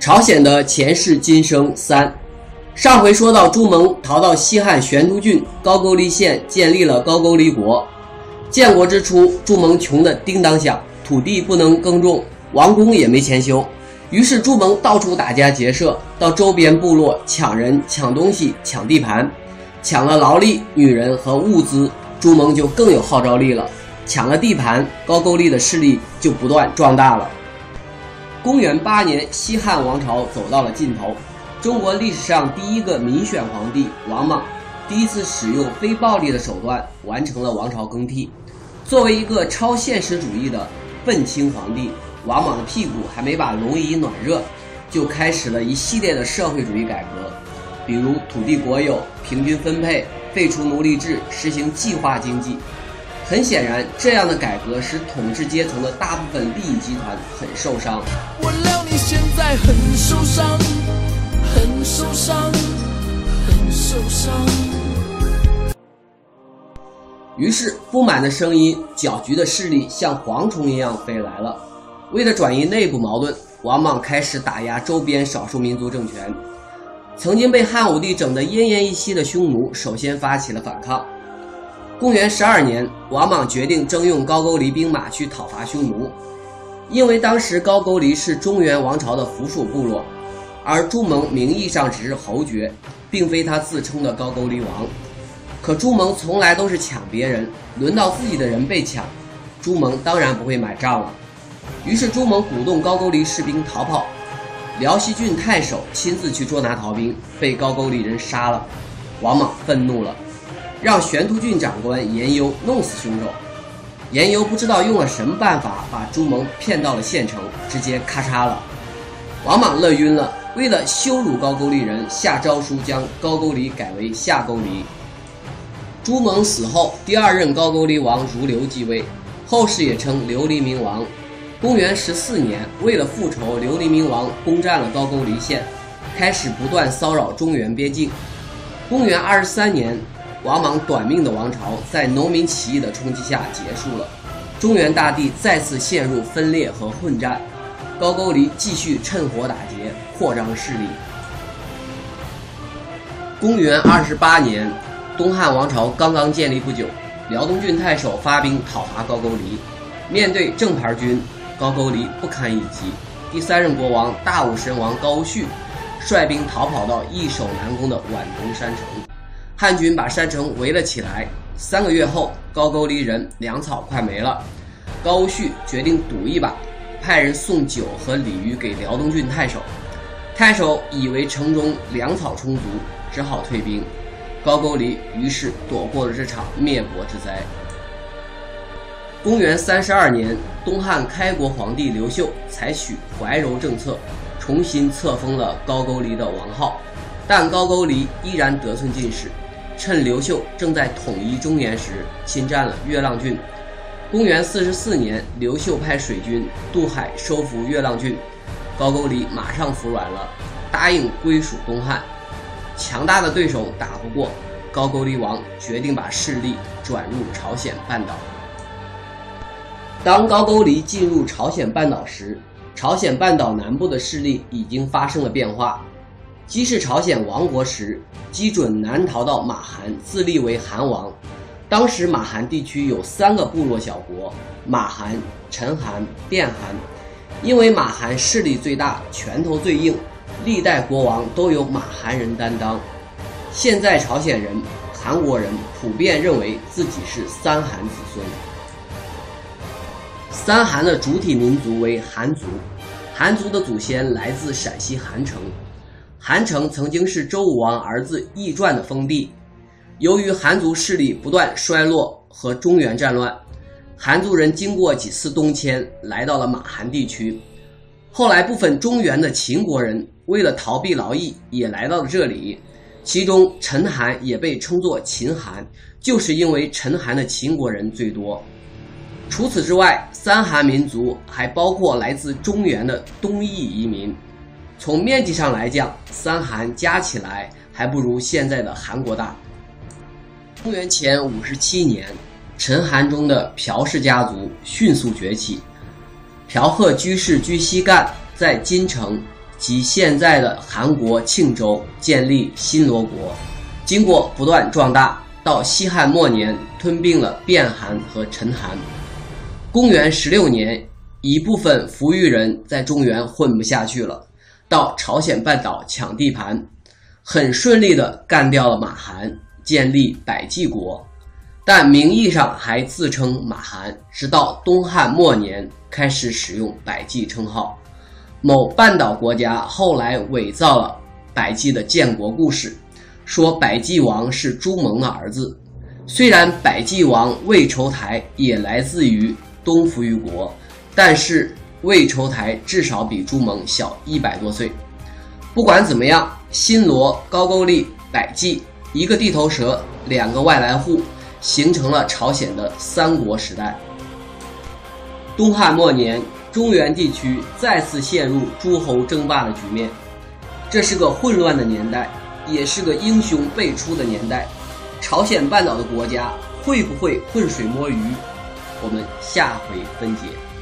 朝鲜的前世今生3。上回说到朱蒙逃到西汉玄都郡高句丽县，建立了高句丽国。建国之初，朱蒙穷得叮当响，土地不能耕种，王宫也没钱修。于是朱蒙到处打家劫舍，到周边部落抢人、抢东西、抢地盘，抢了劳力、女人和物资，朱蒙就更有号召力了。抢了地盘，高句丽的势力就不断壮大了。公元8年，西汉王朝走到了尽头，中国历史上第一个民选皇帝王莽第一次使用非暴力的手段完成了王朝更替。作为一个超现实主义的愤青皇帝，王莽的屁股还没把龙椅暖热，就开始了一系列的社会主义改革，比如土地国有、平均分配、废除奴隶制、实行计划经济。很显然，这样的改革使统治阶层的大部分利益集团很受伤。 我料你现在很受伤，很受伤，很受伤。 于是，不满的声音、搅局的势力像蝗虫一样飞来了。为了转移内部矛盾，王莽开始打压周边少数民族政权。曾经被汉武帝整得奄奄一息的匈奴首先发起了反抗。公元12年，王莽决定征用高句丽兵马去讨伐匈奴。因为当时高句丽是中原王朝的附属部落，而朱蒙名义上只是侯爵，并非他自称的高句丽王。可朱蒙从来都是抢别人，轮到自己的人被抢，朱蒙当然不会买账了。于是朱蒙鼓动高句丽士兵逃跑，辽西郡太守亲自去捉拿逃兵，被高句丽人杀了。王莽愤怒了，让玄都郡长官颜攸弄死凶手。颜攸不知道用了什么办法，把朱蒙骗到了县城，直接咔嚓了。王莽乐晕了，为了羞辱高句丽人，下诏书将高句丽改为夏句丽。朱蒙死后，第2任高句丽王如流继位，后世也称琉璃明王。公元14年，为了复仇，琉璃明王攻占了高句丽县，开始不断骚扰中原边境。公元23年，王莽短命的王朝在农民起义的冲击下结束了，中原大地再次陷入分裂和混战，高句丽继续趁火打劫，扩张势力。公元28年，东汉王朝刚刚建立不久，辽东郡太守发兵讨伐高句丽，面对正牌军，高句丽不堪一击。第3任国王大武神王高煦率兵逃跑到易守难攻的皖东山城，汉军把山城围了起来。3个月后，高句丽人粮草快没了，高煦决定赌一把，派人送酒和鲤鱼给辽东郡太守。太守以为城中粮草充足，只好退兵。高句丽于是躲过了这场灭国之灾。公元32年，东汉开国皇帝刘秀采取怀柔政策，重新册封了高句丽的王号，但高句丽依然得寸进尺，趁刘秀正在统一中原时，侵占了月浪郡。公元44年，刘秀派水军渡海收复月浪郡，高句丽马上服软了，答应归属东汉。强大的对手打不过，高句丽王决定把势力转入朝鲜半岛。当高句丽进入朝鲜半岛时，朝鲜半岛南部的势力已经发生了变化。姬氏朝鲜亡国时，基准南逃到马韩，自立为韩王。当时马韩地区有3个部落小国：马韩、陈韩、甸韩。因为马韩势力最大，拳头最硬，历代国王都由马韩人担当。现在朝鲜人、韩国人普遍认为自己是3韩子孙。3韩的主体民族为韩族，韩族的祖先来自陕西韩城。韩城曾经是周武王儿子义传的封地。由于韩族势力不断衰落和中原战乱，韩族人经过几次东迁，来到了马韩地区。后来部分中原的秦国人为了逃避劳役，也来到了这里。其中陈韩也被称作秦韩，就是因为陈韩的秦国人最多。除此之外，3韩民族还包括来自中原的东夷移民。从面积上来讲，3韩加起来还不如现在的韩国大。公元前57年，陈韩中的朴氏家族迅速崛起。朴贺居士居西干在金城及现在的韩国庆州建立新罗国，经过不断壮大，到西汉末年吞并了卞韩和陈韩。公元16年，一部分扶余人在中原混不下去了，到朝鲜半岛抢地盘，很顺利地干掉了马韩，建立百济国，但名义上还自称马韩，直到东汉末年开始使用百济称号。某半岛国家后来伪造了百济的建国故事，说百济王是朱蒙的儿子。虽然百济王魏仇台也来自于东扶余国，但是魏仇台至少比朱蒙小100多岁。不管怎么样，新罗、高句丽、百济，一个地头蛇，两个外来户，形成了朝鲜的三国时代。东汉末年，中原地区再次陷入诸侯争霸的局面，这是个混乱的年代，也是个英雄辈出的年代。朝鲜半岛的国家会不会浑水摸鱼？我们下回分解。